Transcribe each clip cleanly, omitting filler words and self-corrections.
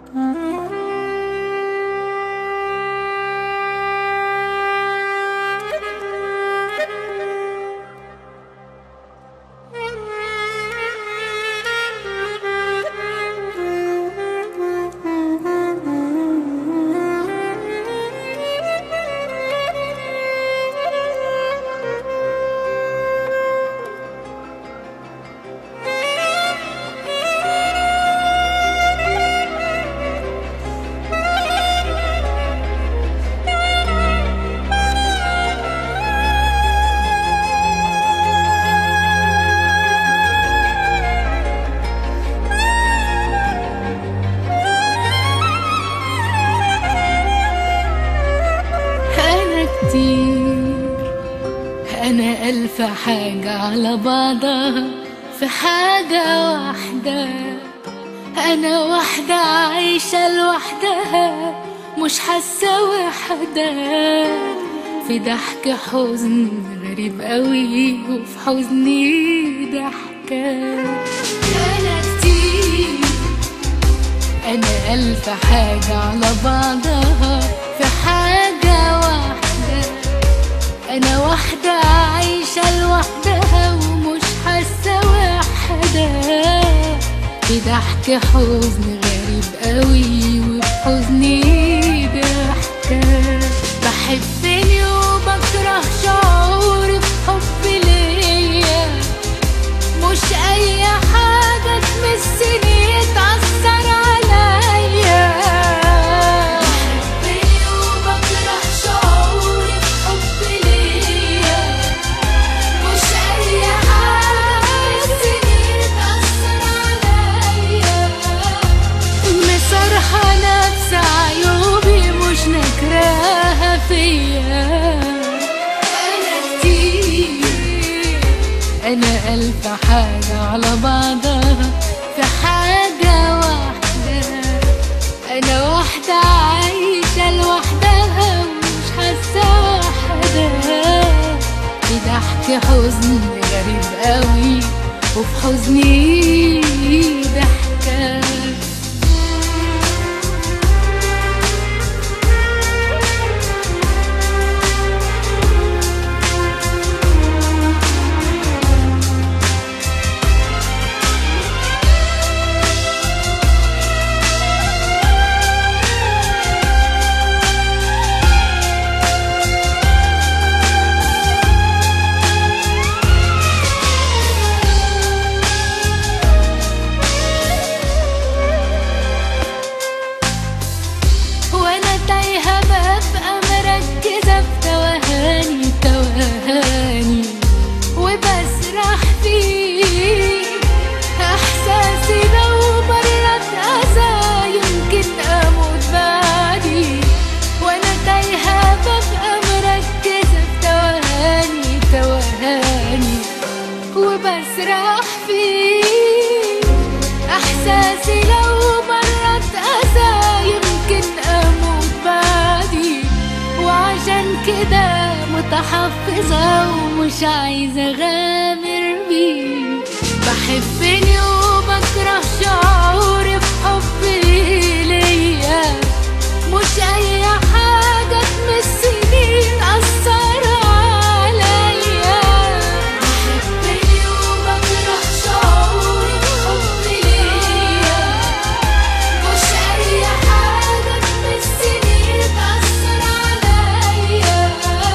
أنا ألف حاجة على بعضها في حاجة واحدة. أنا واحدة عايشة لوحدها مش حاسة وحدة، في ضحك حزن غريب قوي وفي حزني ضحكة. أنا كتير، أنا ألف حاجة على بعضها في حاجة واحدة. أنا واحدة عايشة لوحدها ومش حاسة وحدة، في ضحك حزن غريب قوي وفي حزني ضحكة. بحبني وبكره شعوري بحب ليا، مش أي حاجة تمسني تأثر عليا. بحبني وبكره شعوري بحب ليا، مش أي حاجة تمسني تأثر عليا. مصرحة نفس عيوبي مش نكراها فيا. أنا كتير، أنا ألف حاجة على بعضها في حاجة واحدة. أنا واحدة عايشة لوحدها ومش حاسة وحدة، في ضحك حزن غريب قوي وفي حزني ضحكة. وبسرح فيه احساسي لو مرت اذى يمكن اموت بعدي. وانا تايهه ببقى مركزه في توهاني وبسرح فيه احساسي لو مرت اذى يمكن اموت بعدي. وعشان كده متحفظة ومش عايزة أغامر بيه. بحبني وبكره شعوري بحبي ليا، مش أي حاجة تمسني تأثر عليا. بحبني وبكره شعوري بحبي ليا، مش أي حاجة تمسني تأثر عليا.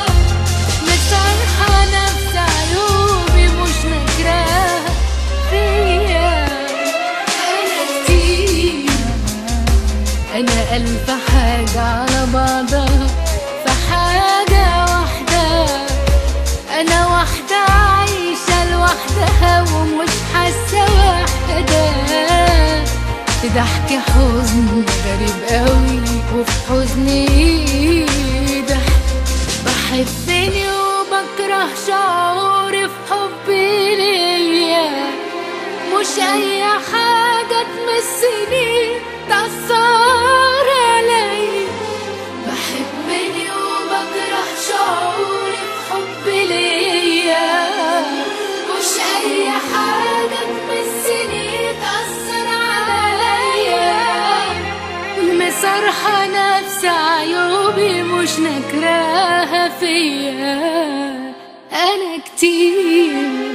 مصرحة نفس عيوبي مش نكراها فيا. أنا كتير، أنا ألف حاجة على بعضها في حاجة واحدة. أنا واحدة عايشة لوحدها ومش حاسة وحدة، في ضحك حزن غريب قوي وفي حزني ضحك. بحبني وبكره شعوري في حبي ليا، مش أي حاجة تمسني تأثر عليا. بحبني وبكره شعوري في حبي ليا، مش أي حاجة تمسني تأثر عليا. مش نكراها فيا. أنا كتير